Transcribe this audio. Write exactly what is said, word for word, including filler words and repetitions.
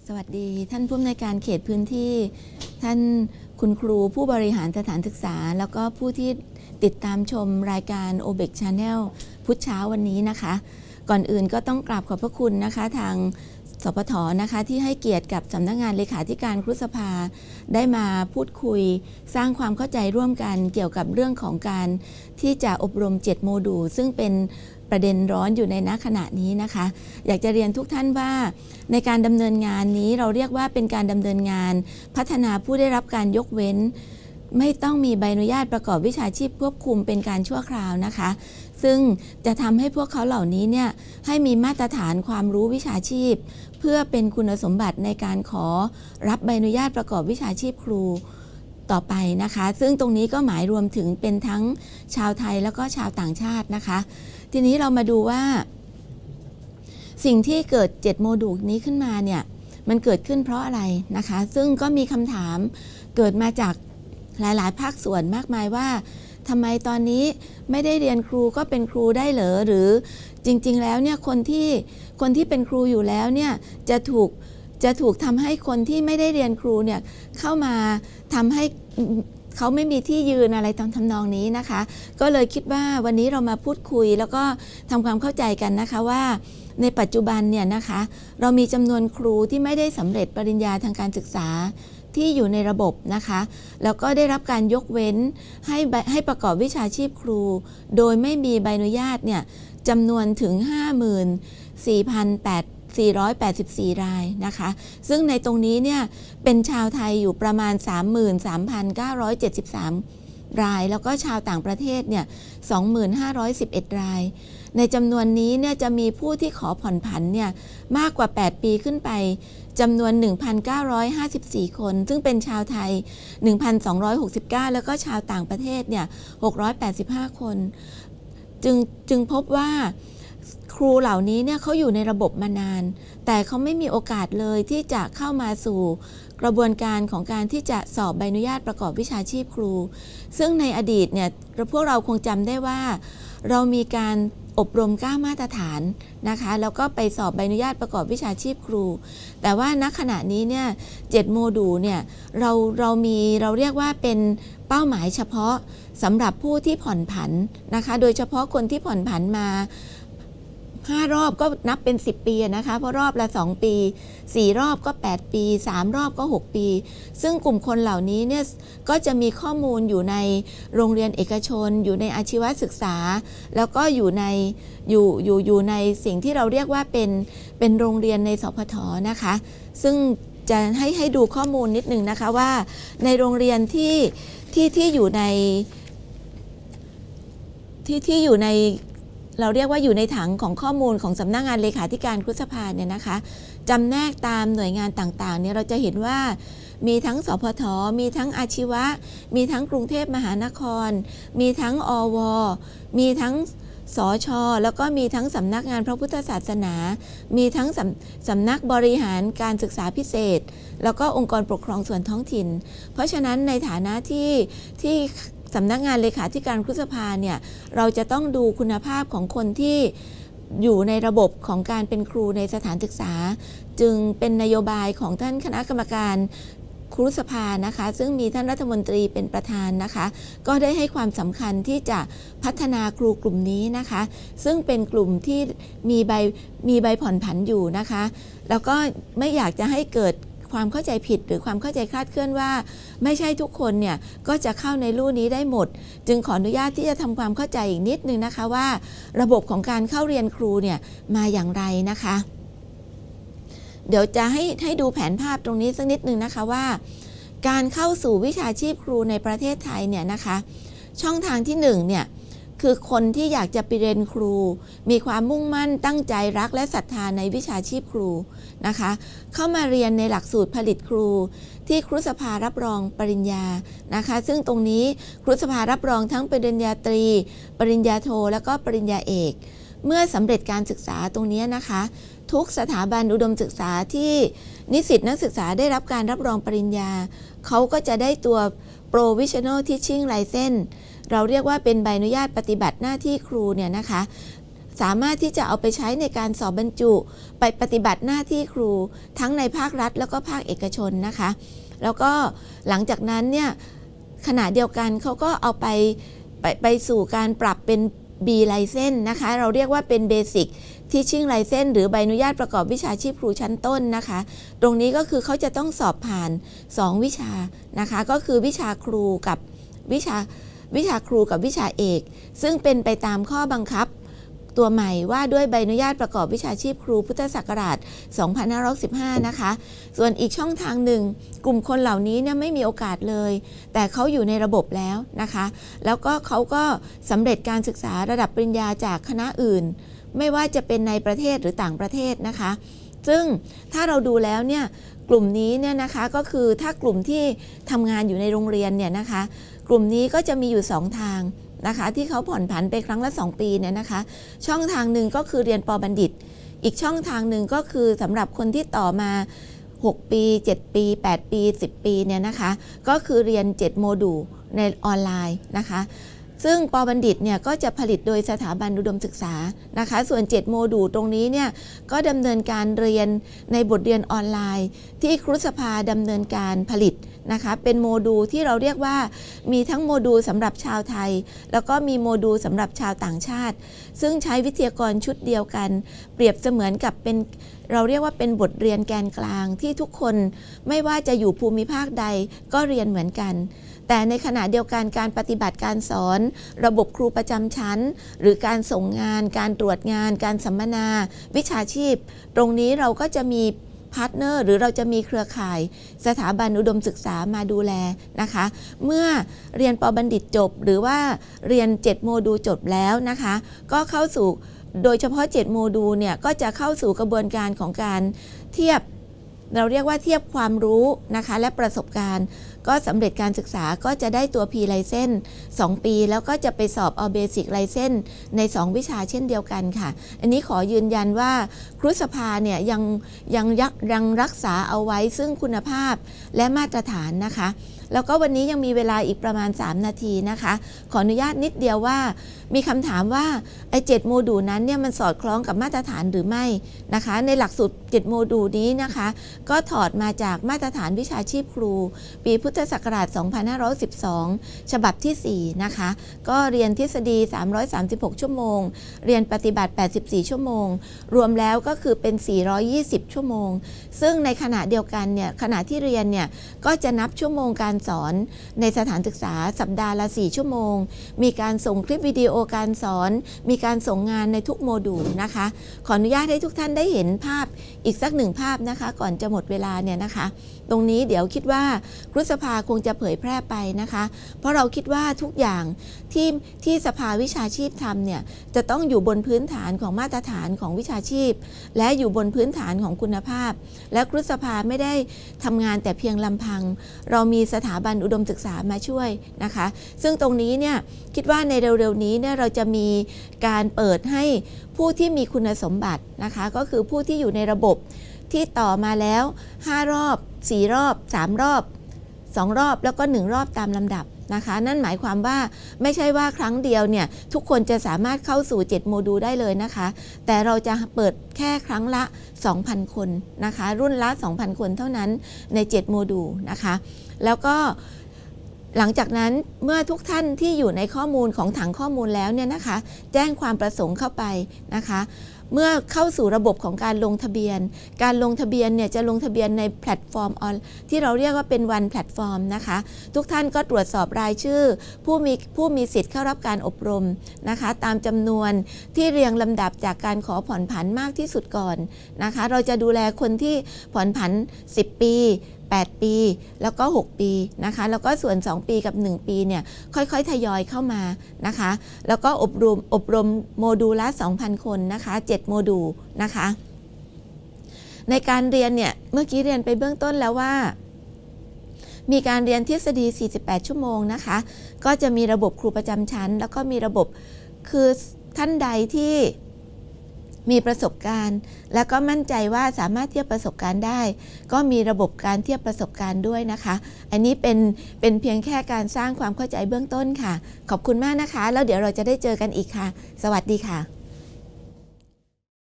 สวัสดีท่านผู้อำนวยการเขตพื้นที่ท่านคุณครูผู้บริหารสถานศึกษาแล้วก็ผู้ที่ติดตามชมรายการ โอ เบ อี ซี Channel พุธเช้าวันนี้นะคะก่อนอื่นก็ต้องกราบขอบพระคุณนะคะทางสปท.นะคะที่ให้เกียรติกับสำนักงานเลขาธิการครุสภาได้มาพูดคุยสร้างความเข้าใจร่วมกันเกี่ยวกับเรื่องของการที่จะอบรมเจ็ดโมดูลซึ่งเป็นประเด็นร้อนอยู่ในณขณะนี้นะคะอยากจะเรียนทุกท่านว่าในการดำเนินงานนี้เราเรียกว่าเป็นการดำเนินงานพัฒนาผู้ได้รับการยกเว้นไม่ต้องมีใบอนุญาตประกอบวิชาชีพควบคุมเป็นการชั่วคราวนะคะซึ่งจะทำให้พวกเขาเหล่านี้เนี่ยให้มีมาตรฐานความรู้วิชาชีพเพื่อเป็นคุณสมบัติในการขอรับใบอนุญาตประกอบวิชาชีพครูต่อไปนะคะซึ่งตรงนี้ก็หมายรวมถึงเป็นทั้งชาวไทยแล้วก็ชาวต่างชาตินะคะทีนี้เรามาดูว่าสิ่งที่เกิดเจ็ดโมดูลนี้ขึ้นมาเนี่ยมันเกิดขึ้นเพราะอะไรนะคะซึ่งก็มีคำถามเกิดมาจากหลายๆภาคส่วนมากมายว่าทำไมตอนนี้ไม่ได้เรียนครูก็เป็นครูได้เหรอหรือจริงๆแล้วเนี่ยคนที่คนที่เป็นครูอยู่แล้วเนี่ยจะถูกจะถูกทำให้คนที่ไม่ได้เรียนครูเนี่ยเข้ามาทำให้เขาไม่มีที่ยืนอะไรตามทำนองนี้นะคะก็เลยคิดว่าวันนี้เรามาพูดคุยแล้วก็ทำความเข้าใจกันนะคะว่าในปัจจุบันเนี่ยนะคะเรามีจำนวนครูที่ไม่ได้สำเร็จปริญญาทางการศึกษาที่อยู่ในระบบนะคะแล้วก็ได้รับการยกเว้นให้ให้ประกอบวิชาชีพครูโดยไม่มีใบอนุญาตเนี่ยจำนวนถึง ห้าหมื่นสี่พันสี่ร้อยแปดสิบสี่ รายนะคะซึ่งในตรงนี้เนี่ยเป็นชาวไทยอยู่ประมาณ สามหมื่นสามพันเก้าร้อยเจ็ดสิบสาม รายแล้วก็ชาวต่างประเทศเนี่ย สองหมื่นห้าร้อยสิบเอ็ด รายในจำนวนนี้เนี่ยจะมีผู้ที่ขอผ่อนผันเนี่ยมากกว่าแปดปีขึ้นไปจำนวน หนึ่งพันเก้าร้อยห้าสิบสี่ คนซึ่งเป็นชาวไทย หนึ่งพันสองร้อยหกสิบเก้า แล้วก็ชาวต่างประเทศเนี่ยหกร้อยแปดสิบห้า คนจึงจึงพบว่าครูเหล่านี้เนี่ยเขาอยู่ในระบบมานานแต่เขาไม่มีโอกาสเลยที่จะเข้ามาสู่กระบวนการของการที่จะสอบใบอนุญาตประกอบวิชาชีพครูซึ่งในอดีตเนี่ยพวกเราคงจำได้ว่าเรามีการอบรมเก้ามาตรฐานนะคะแล้วก็ไปสอบใบอนุญาตประกอบวิชาชีพครูแต่ว่าณขณะนี้เนี่ยเจ็ดโมดูลเนี่ยเราเรามีเราเรียกว่าเป็นเป้าหมายเฉพาะสำหรับผู้ที่ผ่อนผันนะคะโดยเฉพาะคนที่ผ่อนผันมาห้ารอบก็นับเป็นสิบปีนะคะเพราะรอบละสองปีสี่รอบก็แปดปีสามรอบก็หกปีซึ่งกลุ่มคนเหล่านี้เนี่ยก็จะมีข้อมูลอยู่ในโรงเรียนเอกชนอยู่ในอาชีวศึกษาแล้วก็อยู่ในอยู่อยู่อยู่ในสิ่งที่เราเรียกว่าเป็นเป็นโรงเรียนในสพท.นะคะซึ่งจะให้ให้ดูข้อมูลนิดนึงนะคะว่าในโรงเรียนที่ที่ที่อยู่ในที่ที่อยู่ในเราเรียกว่าอยู่ในถังของข้อมูลของสำนักงานเลขาธิการครุสภาเนี่ยนะคะจำแนกตามหน่วยงานต่างๆเนี่ยเราจะเห็นว่ามีทั้งสพท.มีทั้งอาชีวะมีทั้งกรุงเทพมหานครมีทั้งอว.มีทั้งสช.แล้วก็มีทั้งสำนักงานพระพุทธศาสนามีทั้งสำสำนักบริหารการศึกษาพิเศษแล้วก็องค์กรปกครองส่วนท้องถิ่นเพราะฉะนั้นในฐานะที่ที่สำนักงานเลขาธิการครุสภาเนี่ยเราจะต้องดูคุณภาพของคนที่อยู่ในระบบของการเป็นครูในสถานศึกษาจึงเป็นนโยบายของท่านคณะกรรมการครุสภานะคะซึ่งมีท่านรัฐมนตรีเป็นประธานนะคะก็ได้ให้ความสำคัญที่จะพัฒนาครูกลุ่มนี้นะคะซึ่งเป็นกลุ่มที่มีใบมีใบผ่อนผันอยู่นะคะแล้วก็ไม่อยากจะให้เกิดความเข้าใจผิดหรือความเข้าใจคลาดเคลื่อนว่าไม่ใช่ทุกคนเนี่ยก็จะเข้าในลู่นี้ได้หมดจึงขออนุญาตที่จะทำความเข้าใจอีกนิดนึงนะคะว่าระบบของการเข้าเรียนครูเนี่ยมาอย่างไรนะคะเดี๋ยวจะให้ให้ดูแผนภาพตรงนี้สักนิดนึงนะคะว่าการเข้าสู่วิชาชีพครูในประเทศไทยเนี่ยนะคะช่องทางที่หนึ่งเนี่ยคือคนที่อยากจะไปเรียนครูมีความมุ่งมั่นตั้งใจรักและศรัทธาในวิชาชีพครูนะคะเข้ามาเรียนในหลักสูตรผลิตครูที่ครุสภารับรองปริญญานะคะซึ่งตรงนี้ครุสภารับรองทั้งปริญญาตรีปริญญาโทและก็ปริญญาเอกเมื่อสำเร็จการศึกษาตรงนี้นะคะทุกสถาบันอุดมศึกษาที่นิสิตนักศึกษาได้รับการรับรองปริญญาเขาก็จะได้ตัว Provisional Teaching License เราเรียกว่าเป็นใบอนุญาตปฏิบัติหน้าที่ครูเนี่ยนะคะสามารถที่จะเอาไปใช้ในการสอบบรรจุไปปฏิบัติหน้าที่ครูทั้งในภาครัฐแล้วก็ภาคเอกชนนะคะแล้วก็หลังจากนั้นเนี่ยขณะเดียวกันเขาก็เอาไปไปไปสู่การปรับเป็น B license นะคะเราเรียกว่าเป็น Basic Teaching License หรือใบอนุญาตประกอบวิชาชีพครูชั้นต้นนะคะตรงนี้ก็คือเขาจะต้องสอบผ่านสองวิชานะคะก็คือวิชาครูกับวิชาวิชาครูกับวิชาเอกซึ่งเป็นไปตามข้อบังคับตัวใหม่ว่าด้วยใบอนุญาตประกอบวิชาชีพครูพุทธศักราชสองพันห้าร้อยสิบห้านะคะส่วนอีกช่องทางหนึ่งกลุ่มคนเหล่านี้เนี่ยไม่มีโอกาสเลยแต่เขาอยู่ในระบบแล้วนะคะแล้วก็เขาก็สำเร็จการศึกษาระดับปริญญาจากคณะอื่นไม่ว่าจะเป็นในประเทศหรือต่างประเทศนะคะซึ่งถ้าเราดูแล้วเนี่ยกลุ่มนี้เนี่ยนะคะก็คือถ้ากลุ่มที่ทำงานอยู่ในโรงเรียนเนี่ยนะคะกลุ่มนี้ก็จะมีอยู่สองทางนะคะที่เขาผ่อนผันไปครั้งละสองปีเนี่ยนะคะช่องทางหนึ่งก็คือเรียนป.บัณฑิตอีกช่องทางหนึ่งก็คือสำหรับคนที่ต่อมาหกปีเจ็ดปีแปดปีสิบปีเนี่ยนะคะก็คือเรียนเจ็ดโมดูลในออนไลน์นะคะซึ่งป.บัณฑิตเนี่ยก็จะผลิตโดยสถาบันอุดมศึกษานะคะส่วนเจ็ดโมดูลตรงนี้เนี่ยก็ดำเนินการเรียนในบทเรียนออนไลน์ที่ครุสภาดำเนินการผลิตนะคะเป็นโมดูลที่เราเรียกว่ามีทั้งโมดูลสำหรับชาวไทยแล้วก็มีโมดูลสำหรับชาวต่างชาติซึ่งใช้วิทยากรชุดเดียวกันเปรียบเสมือนกับเป็นเราเรียกว่าเป็นบทเรียนแกนกลางที่ทุกคนไม่ว่าจะอยู่ภูมิภาคใดก็เรียนเหมือนกันแต่ในขณะเดียวกันการปฏิบัติการสอนระบบครูประจำชั้นหรือการส่งงานการตรวจงานการสัมมนาวิชาชีพตรงนี้เราก็จะมีพาร์ทเนอร์หรือเราจะมีเครือข่ายสถาบันอุดมศึกษามาดูแลนะคะเมื่อเรียนป.บัณฑิตจบหรือว่าเรียนเจ็ดโมดูลจบแล้วนะคะก็เข้าสู่โดยเฉพาะเจ็ดโมดูลเนี่ยก็จะเข้าสู่กระบวนการของการเทียบเราเรียกว่าเทียบความรู้นะคะและประสบการณ์ก็สำเร็จการศึกษาก็จะได้ตัว P License สองปีแล้วก็จะไปสอบเอา Basic License ในสองวิชาเช่นเดียวกันค่ะอันนี้ขอยืนยันว่าครุสภาเนี่ยยังยังยังรักษาเอาไว้ซึ่งคุณภาพและมาตรฐานนะคะแล้วก็วันนี้ยังมีเวลาอีกประมาณสามนาทีนะคะขออนุญาตนิดเดียวว่ามีคำถามว่าไอ้เจ็ดโมดูลนั้นเนี่ยมันสอดคล้องกับมาตรฐานหรือไม่นะคะในหลักสูตรเจ็ดโมดูลนี้นะคะก็ถอดมาจากมาตรฐานวิชาชีพครูปีพุทธศักราชสองพันห้าร้อยสิบสองฉบับที่สี่นะคะก็เรียนทฤษฎีสามร้อยสามสิบหกชั่วโมงเรียนปฏิบัติแปดสิบสี่ชั่วโมงรวมแล้วก็คือเป็นสี่ร้อยยี่สิบชั่วโมงซึ่งในขณะเดียวกันเนี่ยขณะที่เรียนเนี่ยก็จะนับชั่วโมงการสอนในสถานศึกษาสัปดาห์ละสี่ชั่วโมงมีการส่งคลิปวิดีโอการสอนมีการส่งงานในทุกโมดูลนะคะขออนุญาตให้ทุกท่านได้เห็นภาพอีกสักหนึ่งภาพนะคะก่อนจะหมดเวลาเนี่ยนะคะตรงนี้เดี๋ยวคิดว่าครุสภาคงจะเผยแพร่ไปนะคะเพราะเราคิดว่าทุกอย่างที่ที่สภาวิชาชีพทำเนี่ยจะต้องอยู่บนพื้นฐานของมาตรฐานของวิชาชีพและอยู่บนพื้นฐานของคุณภาพและครุสภาไม่ได้ทำงานแต่เพียงลำพังเรามีสถาบันอุดมศึกษามาช่วยนะคะซึ่งตรงนี้เนี่ยคิดว่าในเร็วๆนี้เนี่ยเราจะมีการเปิดให้ผู้ที่มีคุณสมบัตินะคะก็คือผู้ที่อยู่ในระบบที่ต่อมาแล้วห้ารอบสี่รอบสามรอบสองรอบแล้วก็หนึ่งรอบตามลำดับนะคะนั่นหมายความว่าไม่ใช่ว่าครั้งเดียวเนี่ยทุกคนจะสามารถเข้าสู่เจ็ดโมดูลได้เลยนะคะแต่เราจะเปิดแค่ครั้งละ สองพัน คนนะคะรุ่นละ สองพัน คนเท่านั้นในเจ็ดโมดูลนะคะแล้วก็หลังจากนั้นเมื่อทุกท่านที่อยู่ในข้อมูลของถังข้อมูลแล้วเนี่ยนะคะแจ้งความประสงค์เข้าไปนะคะเมื่อเข้าสู่ระบบของการลงทะเบียนการลงทะเบียนเนี่ยจะลงทะเบียนในแพลตฟอร์มออนที่เราเรียกว่าเป็นวันแพลตฟอร์มนะคะทุกท่านก็ตรวจสอบรายชื่อผู้มีผู้มีสิทธิ์เข้ารับการอบรมนะคะตามจำนวนที่เรียงลำดับจากการขอผ่อนผันมากที่สุดก่อนนะคะเราจะดูแลคนที่ผ่อนผันสิบปีแปดปีแล้วก็หกปีนะคะแล้วก็ส่วนสองปีกับหนึ่งปีเนี่ยค่อยๆทยอยเข้ามานะคะแล้วก็อบรมอบรมโมดูลละ สองพัน คนนะคะเจ็ดโมดูลนะคะในการเรียนเนี่ยเมื่อกี้เรียนไปเบื้องต้นแล้วว่ามีการเรียนทฤษฎีสี่สิบแปดชั่วโมงนะคะก็จะมีระบบครูประจำชั้นแล้วก็มีระบบคือท่านใดที่มีประสบการณ์แล้วก็มั่นใจว่าสามารถเทียบประสบการณ์ได้ก็มีระบบการเทียบประสบการณ์ด้วยนะคะอันนี้เป็นเป็นเพียงแค่การสร้างความเข้าใจเบื้องต้นค่ะขอบคุณมากนะคะแล้วเดี๋ยวเราจะได้เจอกันอีกค่ะสวัสดีค่ะ